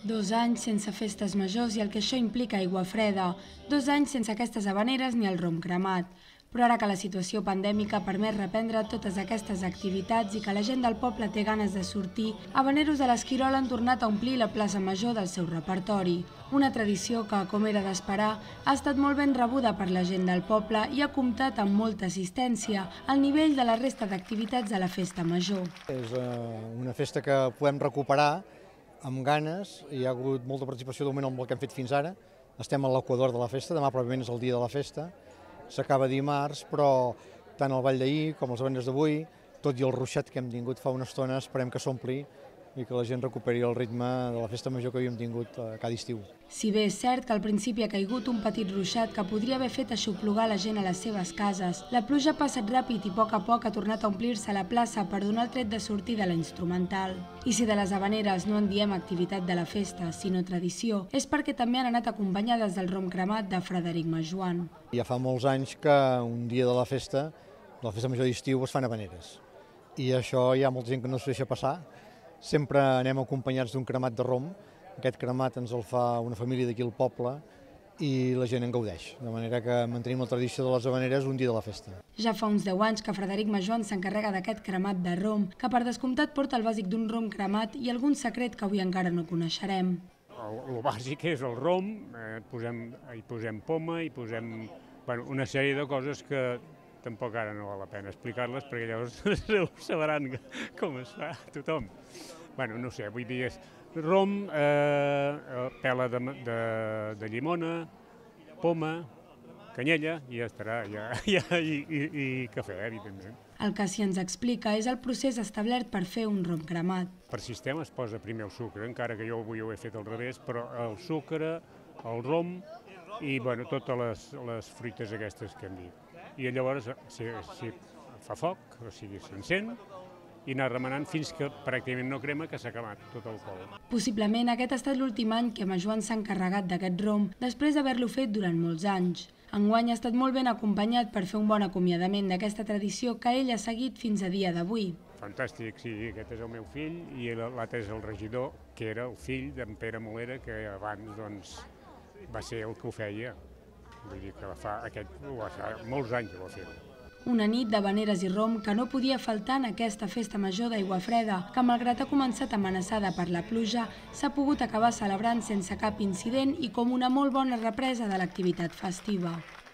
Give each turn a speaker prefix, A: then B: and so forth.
A: 2 anys sense festes majors i el que això implica aigua freda. 2 anys sense aquestes havaneres ni el rom cremat. Però ara que la situació pandèmica permet reprendre totes aquestes activitats i que la gent del poble té ganes de sortir, havaneros de l'Esquirol han tornat a omplir la plaça Major del seu repertori. Una tradició que, com era d'esperar, ha estat molt ben rebuda per la gent del poble i ha comptat amb molta assistència al nivell de la resta d'activitats de la Festa Major.
B: És una festa que podem recuperar amb ganes, hi ha hagut molta participació de moment amb el que hem fet fins ara. Estem a l'equador de la festa, demà probablement és el dia de la festa. S'acaba dimarts, però tant el ball d'ahir com els havaneres d'avui, tot i el ruixat que hem tingut fa una estona, esperem que s'ompli i que la gent recuperi el ritme de la festa major que havíem tingut cada estiu.
A: Si bé és cert que al principi ha caigut un petit ruixat que podria haver fet aixoplugar la gent a les seves cases, la pluja ha passat ràpid i a poc ha tornat a omplir-se la plaça per donar el tret de sortida a la instrumental. I si de les havaneres no en diem activitat de la festa, sinó tradició, és perquè també han anat acompanyades del rom cremat de Frederic Majoan.
B: Ja fa molts anys que un dia de la festa major d'estiu, es fan havaneres. I això hi ha molta gent que no s'ho deixa passar. Sempre anem acompanyats d'un cremat de rom. Aquest cremat ens el fa una família d'aquí al poble i la gent en gaudeix. De manera que mantenim la tradició de les havaneres un dia de la festa.
A: Ja fa uns 10 anys que Frederic Majoan s'encarrega d'aquest cremat de rom, que per descomptat porta el bàsic d'un rom cremat i algun secret que avui encara no coneixerem.
C: El bàsic és el rom, hi posem poma, hi posem una sèrie de coses que tampoc ara no val la pena explicar-les perquè llavors ho sabran com es fa tothom. No sé, vull dir, és rom, pela de llimona, poma, canyella i ja estarà, i cafè, evidentment.
A: El que sí ens explica és el procés establert per fer un rom cremat.
C: Per sistema es posa primer el sucre, encara que jo avui ho he fet al revés, però el sucre, el rom i totes les fruites aquestes que hem dit. I llavors s'hi fa foc, o sigui, s'encén, i anar remenant fins que pràcticament no crema, que s'ha acabat tot el col.
A: Possiblement aquest ha estat l'últim any que Majoan s'ha encarregat d'aquest rom, després d'haver-lo fet durant molts anys. Enguany ha estat molt ben acompanyat per fer un bon acomiadament d'aquesta tradició que ell ha seguit fins a dia d'avui.
C: Fantàstic, sí, aquest és el meu fill i l'altre és el regidor, que era el fill d'en Pere Molera, que abans va ser el que ho feia. Vull dir que fa molts anys que ho ha fet.
A: Una nit d'havaneres i rom que no podia faltar en aquesta festa major d'Aigua Freda, que malgrat ha començat amenaçada per la pluja, s'ha pogut acabar celebrant sense cap incident i com una molt bona represa de l'activitat festiva.